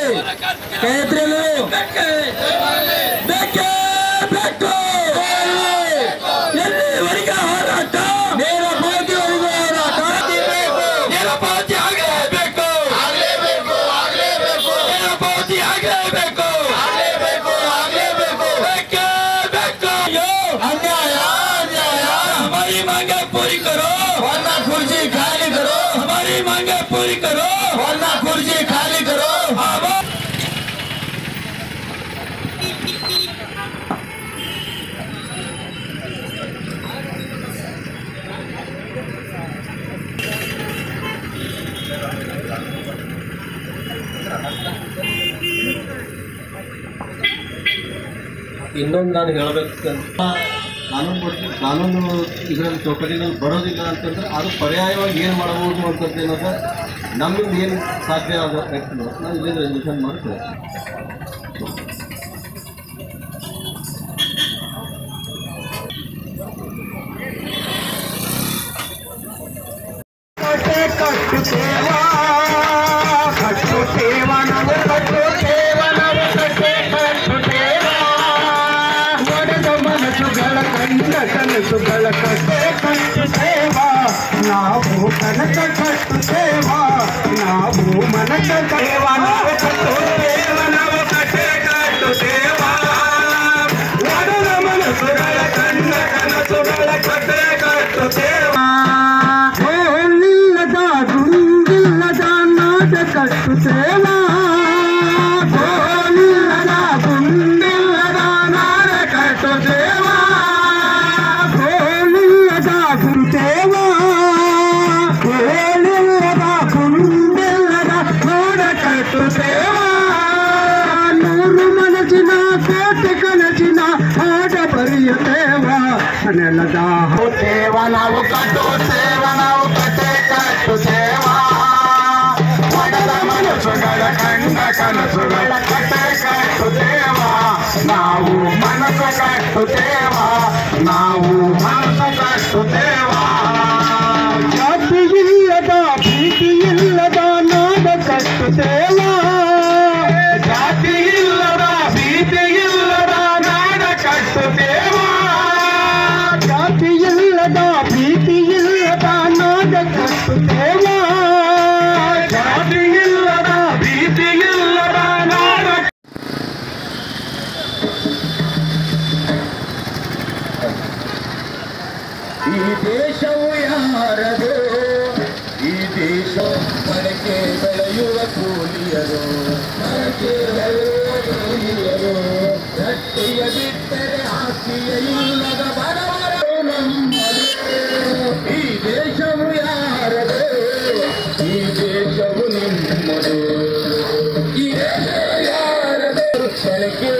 ಎಲ್ಲಿವರೆಗೆ ಹೋರಾಟ ನೇರಪಾತಿವರೆಗೂ ಹೋರಾಟ ನೇರಪಾತಿ ಆಗಲೇಬೇಕು ನೇರಪಾತಿ ಆಗಲೇಬೇಕು ಬೇಕೇ ಬೇಕು अन्याय हमारी मांगे पूरी करो वरना कुर्सी खाली करो हमारी मांगे पूरी करो वरना कुर्सी खाली करो ಇನ್ನೊಂದು ನಾನು ಹೇಳಬೇಕಂತ ಕಾನೂನು ಇದರಲ್ಲಿ ಚೌಕಟ್ಟಿನಲ್ಲಿ ಬರೋದಿಲ್ಲ ಅಂತಂದ್ರೆ ಅದು ಪರ್ಯಾಯವಾಗಿ ಏನು ಮಾಡಬಹುದು ಅಂತಂತ ಏನಾದ್ರೆ ನಮ್ಮಿಂದ ಏನು ಸಾಧ್ಯ ಆದ ನಾವು ಇಲ್ಲಿಂದ ರೆಸಲ್ಯೂಷನ್ ಮಾಡ್ತೇವೆ. ಕನಸುಗಳ ಕಟ್ಟೆ ಕಟ್ಟು ಸೇವಾ ನಾವು ಕನಕ ಕಟ್ಟು ಸೇವಾ ನಾವು ಮನಕ ಸೇವಾ ನಾವು ಕಟ್ಟು ಸೇವಾ ನಾವು ಕಟ್ಟೆ ಕಟ್ಟು ಸೇವಾ ಒಡಲ ಮನಸ್ಸುಗಳ ಕಣ್ಣ ಕನಸುಗಳ ಕಟ್ಟೆ ಕಟ್ಟು ಸೇವಾ ಗೋಲಿಲ್ಲದ ಗುಂಗಿಲ್ಲದ ನಾಟ ಕಟ್ಟು ಸೇವಾ ಗೋಲಿಲ್ಲದ ಗುಂಡಿಲ್ಲದ ನಾಡ ಕಟ್ಟು ಸೇವಾ ಸೇವಾ ಹೇಳಿಲ್ಲದ ಕುಂಡಿಲ್ಲದ ನೋಡ ಕಟ್ಟು ಸೇವಾ ನೂರು ಮನಸ್ಸಿನ ಕೋಟಿ ಕನಸಿನ ಹಾಡ ಬರಿಯ ಸೇವಾ ನೆಲದ ಸೇವಾ ನಾವು ಕಟ್ಟು ಸೇವಾ ನಾವು ಕಟ್ಟೆ ಕಟ್ಟು ಸೇವಾ ಒಡದ ಮನಸ್ಸುಗಳ ಕಂಡ ಕನಸುಗಳ ಕಟ್ಟೆ ಕಟ್ಟು ಸೇವಾ ನಾವು ಮನಸ್ಸು ಕಟ್ಟು ಸೇವಾ ನಾವು ಮನಸ್ಸು ಕಟ್ಟು ಸೇವಾ ಜಾತಿ ಇಲ್ಲದ ಪ್ರೀತಿ ಇಲ್ಲದ ನಾಡ ಕಟ್ಟು ಸೇವಾ ಜಾತಿ ಇಲ್ಲದ ಪ್ರೀತಿ ಇಲ್ಲದ ನಾಡ ಕಟ್ಟು ಸೇವಾ ಜಾತಿ ಇಲ್ಲದ ಪ್ರೀತಿ ಇಲ್ಲದ ನಾಡ ಕಟ್ಟು ಸೇವಾ ಜಾತಿ ಇಲ್ಲದ ಪ್ರೀತಿ ಇಲ್ಲದ ನಾಡ ಈ ದೇಶವು ಯಾರದು ಈ ದೇಶ ಮರಕ್ಕೆ ಬೆಳೆಯುವ ಕೂಲಿಯರು ಮರಕ್ಕೆ ಬೆಳೆಯುವ ಕೂಲಿಯರು ರಟ್ಟೆಯ ಬಿಟ್ಟರೆ ಆಸ್ತಿಯ ಇಲ್ಲದ ಬಡವರು ನಮ್ಮದು ಈ ದೇಶವು ಯಾರದು ಈ ದೇಶವು ನಿಮ್ಮದು ಈ ದೇಶ ಯಾರದು ಮರಕ್ಕೆ